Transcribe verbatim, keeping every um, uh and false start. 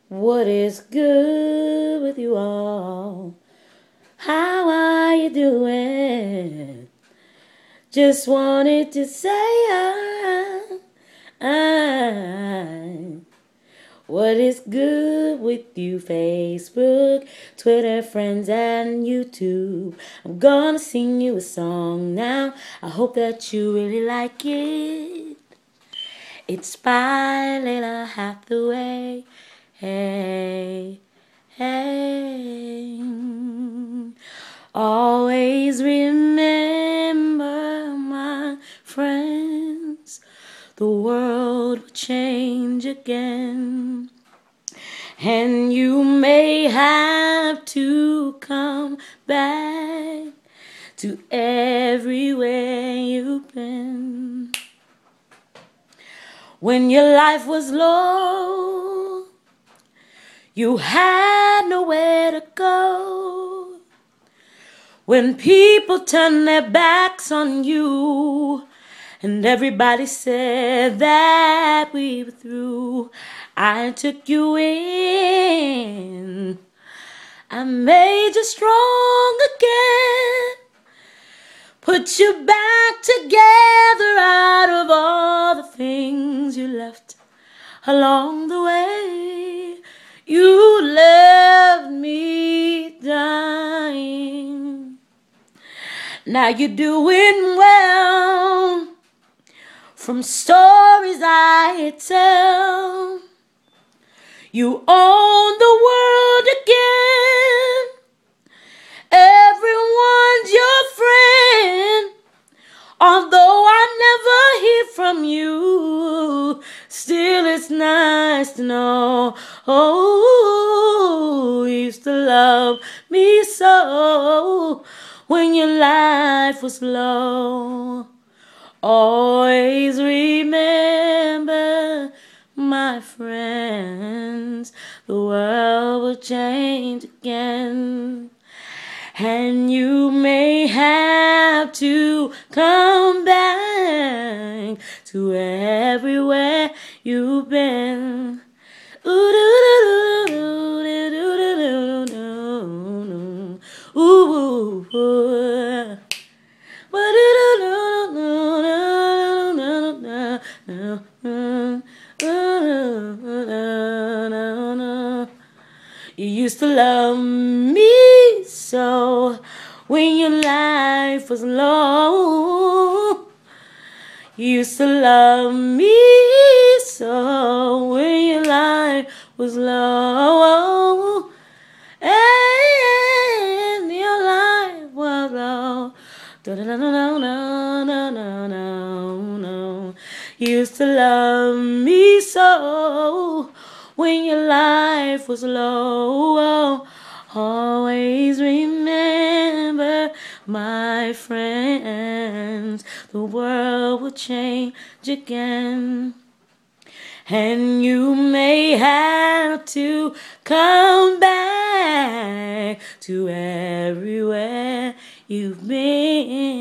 What is good with you all? How are you doing? Just wanted to say I, I, what is good with you, Facebook, Twitter, friends, and YouTube? I'm gonna sing you a song now. I hope that you really like it. It's by Lalah Hathaway. Hey, hey. Always remember, my friends, the world will change again. And you may have to come back to everywhere you've been. When your life was low, you had nowhere to go. When people turned their backs on you and everybody said that we were through, I took you in. I made you strong again. Put you back together out of all the things you left along the way. You left me dying. Now you're doing well from stories I tell. You own the world again. Everyone's your friend. Although I never hear from you, still it's nice to know, oh, you used to love me so when your life was low. Always remember, my friends, the world will change again. And you may have to come back to everywhere you've been. You used to love me so when your life was low. You used to love me so when your life was low. And your life was low. No, no, no, no, no, no, no. You used to love me so when your life was low. Always remember, my friends, the world will change again. And you may have to come back to everywhere you've been.